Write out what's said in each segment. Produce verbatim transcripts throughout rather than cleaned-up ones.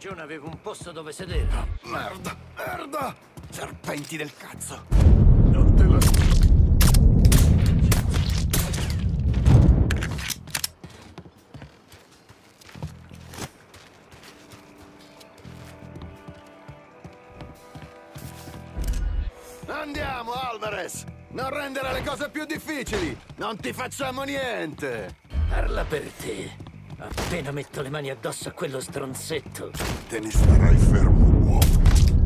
regione avevo un posto dove sedere. Merda, merda! Serpenti del cazzo! Non te lo... Andiamo, Alvarez! Non rendere le cose più difficili! Non ti facciamo niente! Parla per te. Appena metto le mani addosso a quello stronzetto. Te ne starai fermo, uomo!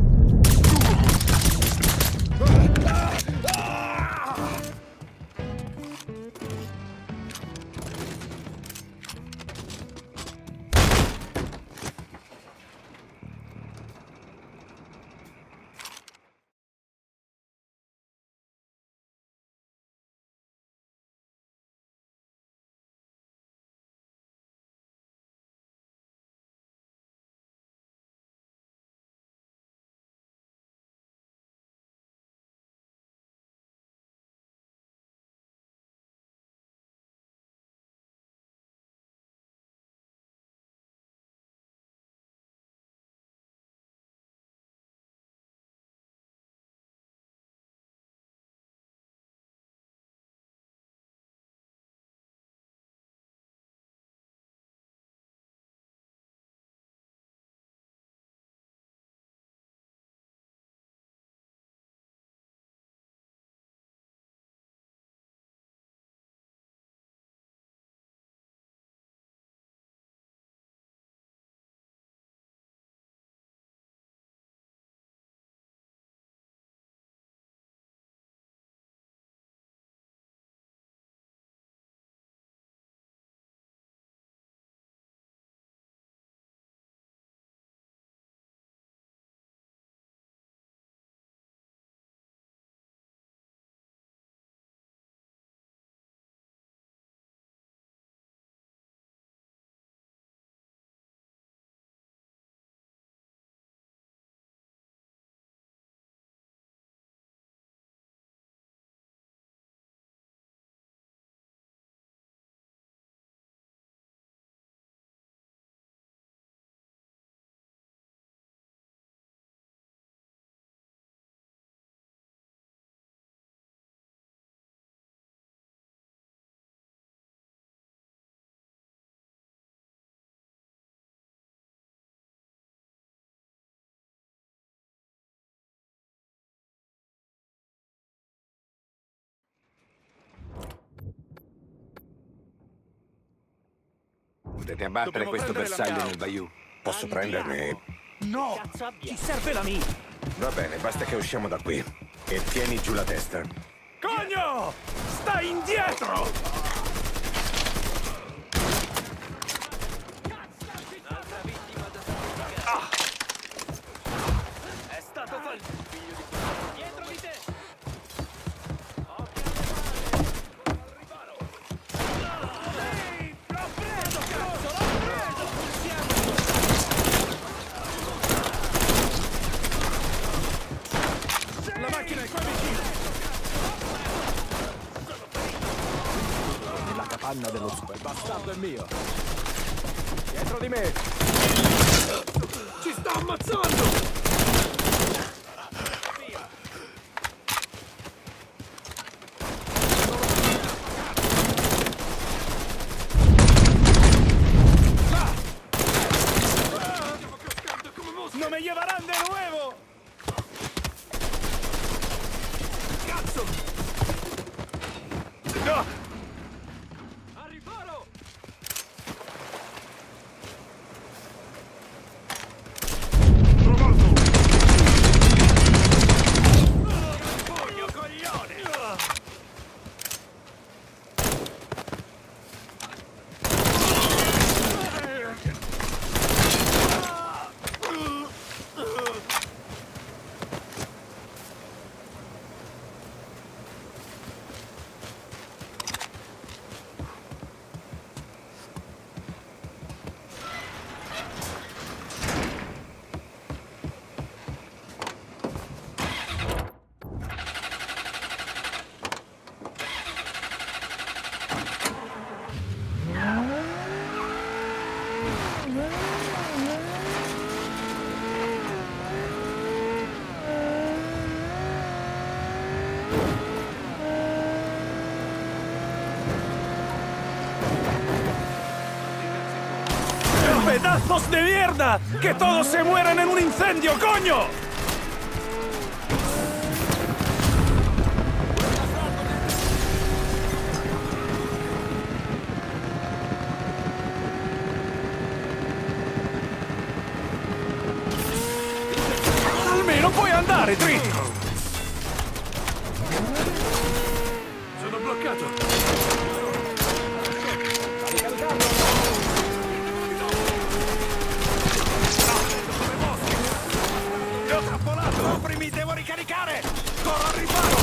Potete abbattere Dobbiamo questo prendere la bersaglio mia nel bayou. Posso Andiamo. prenderne? No! Ti serve la mia! Va bene, basta che usciamo da qui. E tieni giù la testa. Cogno! Stai indietro! Ah! È stato fatto! Dietro di te! Ehi! L'ho preso, cazzo! L'ho preso! La macchina è qua vicino! La capanna dello super bastardo è mio. Dietro di me. Ci sta ammazzando! ¡No me llevarán de nuevo! ¡Cazzo! ¡No! ¡A riparo! Trovato! ¡Pedazos de mierda! ¡Que todos se mueran en un incendio, coño! Almeno puoi andare dritto! Sono bloccato! Mi devo ricaricare! Corro al riparo!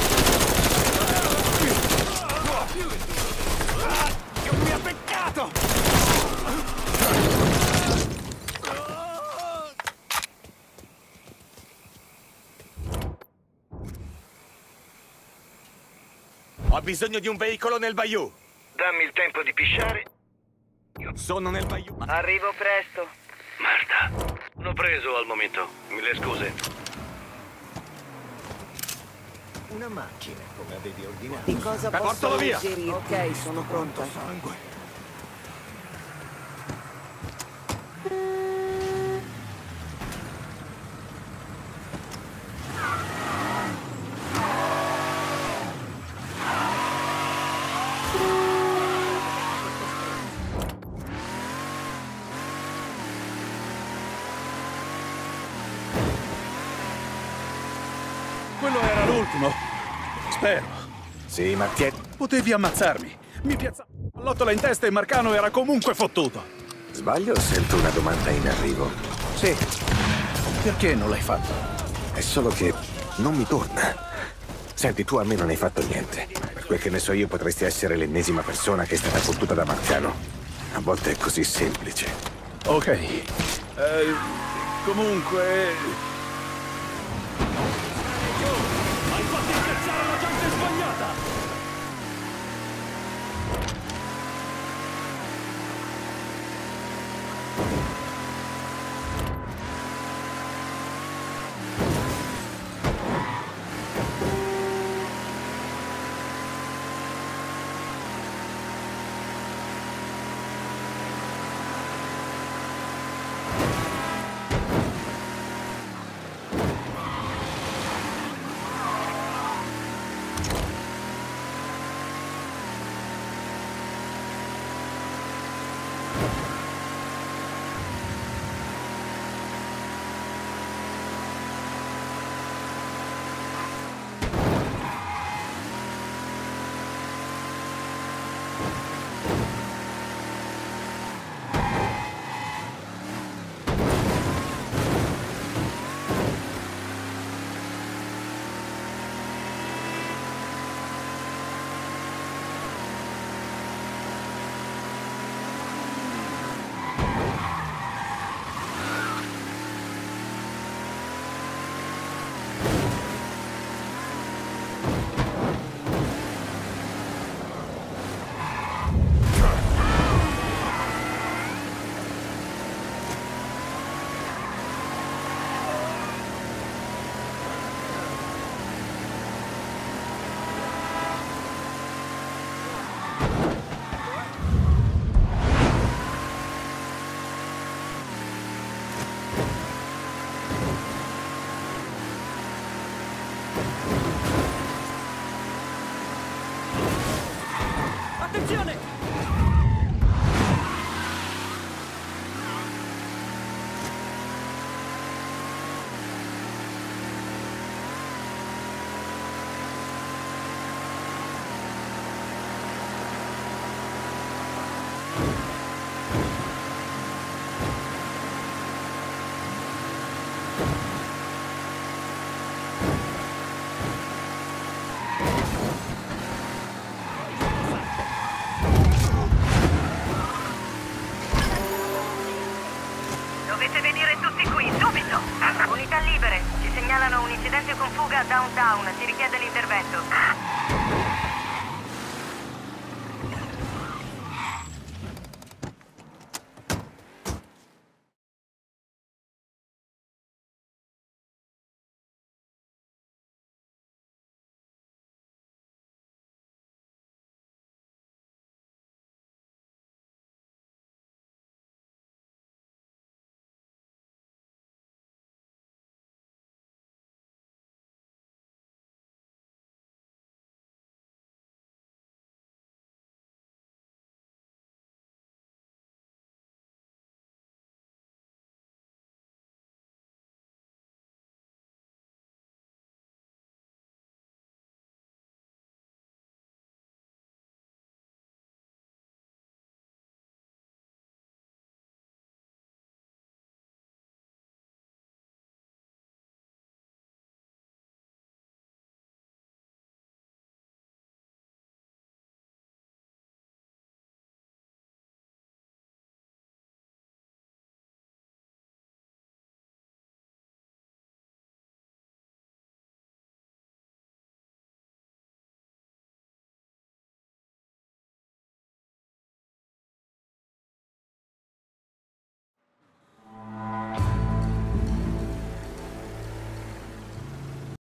Ah, che mi ha beccato! Ho bisogno di un veicolo nel Bayou. Dammi il tempo di pisciare. Sono nel Bayou. Arrivo presto. Marta, l'ho preso al momento. Mille scuse. Una macchina, come avevi ordinato. Di cosa Beh, posso portalo via! alleggerire? Ok, sono pronta. Sangue. Quello era l'ultimo. Spero. Sì, ma ti è... Potevi ammazzarmi. Mi piazzavo la lottola in testa e Marcano era comunque fottuto. Sbaglio o sento una domanda in arrivo? Sì. Perché non l'hai fatto? È solo che non mi torna. Senti, tu a me non hai fatto niente. Per quel che ne so io potresti essere l'ennesima persona che è stata fottuta da Marcano. A volte è così semplice. Ok. Eh, comunque... Hai fatto incazzare la gente sbagliata! Attenzione! Dovete venire tutti qui, subito! Unità libere, ci segnalano un incidente con fuga a downtown, si richiede l'intervento.